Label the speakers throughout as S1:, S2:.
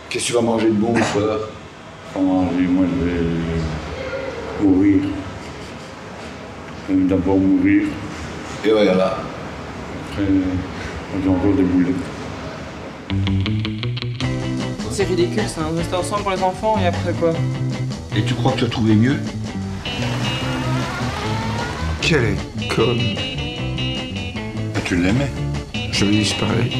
S1: Qu'est-ce que tu vas manger de bon ce soir?
S2: Pas manger, moi je vais mourir. Je vais d'abord mourir.
S1: Et voilà.
S2: Après, j'ai encore des boulets.
S3: C'est ridicule, c'est un reste ensemble pour les enfants et après quoi?
S1: Et tu crois que tu as trouvé mieux?
S4: Quelle est conne.
S2: Ah, tu l'aimais?
S4: Je vais disparaître.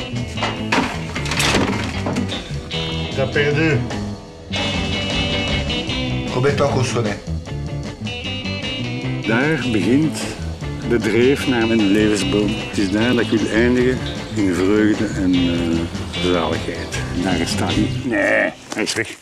S2: T'as perdu.
S4: Roberto Cossonnet.
S2: Daar begint de dreef naar mijn levensboom. Het is daar dat ik wil eindigen in vreugde en zaligheid. Daar staat hij. Nee, hij is weg.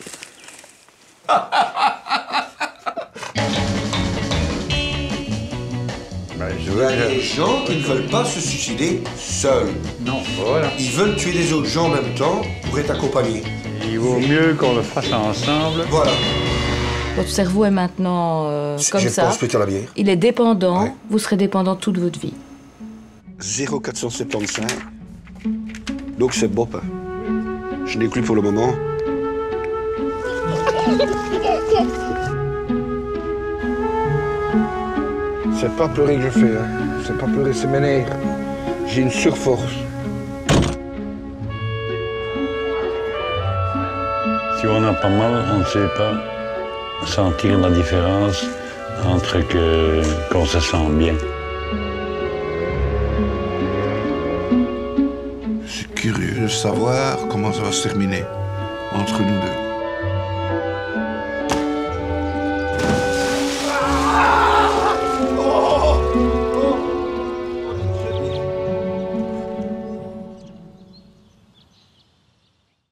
S4: Il y a des gens qui ne veulent pas se suicider seuls.
S2: Non, voilà.
S4: Ils veulent tuer les autres gens en même temps pour être accompagnés.
S2: Il vaut mieux qu'on le fasse ensemble.
S4: Voilà.
S5: Votre cerveau est maintenant comme
S4: Je
S5: ça.
S4: pense plutôt à la bière.
S5: Il est dépendant.
S4: Ouais.
S5: Vous serez dépendant toute votre vie.
S4: 0,475. Donc c'est Bob. Je n'ai plus pour le moment. C'est pas pleurer que je fais, hein. C'est pas pleurer, c'est mes nerfs. J'ai une surforce.
S2: Si on n'a pas mal, on ne sait pas sentir la différence entre qu'on se sent bien.
S6: Je suis curieux de savoir comment ça va se terminer entre nous deux.